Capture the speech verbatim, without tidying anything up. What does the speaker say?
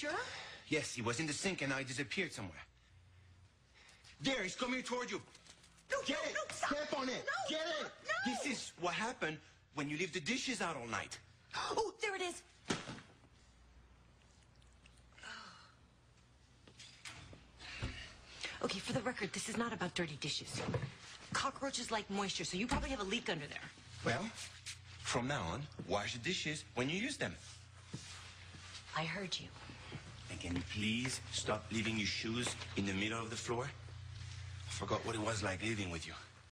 sure? Yes, he was in the sink and now he disappeared somewhere. There, he's coming toward you. No, Get no, it! no, stop! Step on it! No, Get it! no! This is what happened when you leave the dishes out all night. Oh, there it is. Okay, for the record, this is not about dirty dishes. Cockroaches like moisture, so you probably have a leak under there. Well, from now on, wash the dishes when you use them. I heard you. And can you please stop leaving your shoes in the middle of the floor? I forgot what it was like living with you.